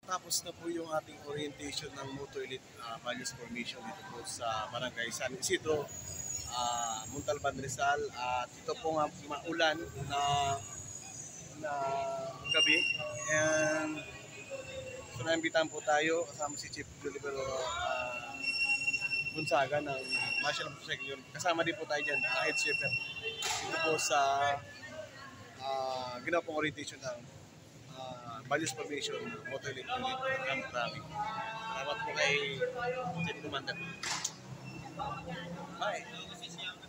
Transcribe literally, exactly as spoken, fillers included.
tapos na po yung ating orientation ng Moto Elite uh, Values Formation dito po sa Barangay San Isidro, uh, Montalban, Rizal. At ito po nga maulan na, na gabi. And so naimbitahan po tayo kasama si Chief Oliver uh, Gonzaga ng Marshall Motorcycle. Kasama din po tayo dyan, uh, head shepherd. Dito po sa uh, ginawa pong orientation ng uh, Values Formation Moto Elite Camp Traffic. Salamat po kay Chief Commander. Bye!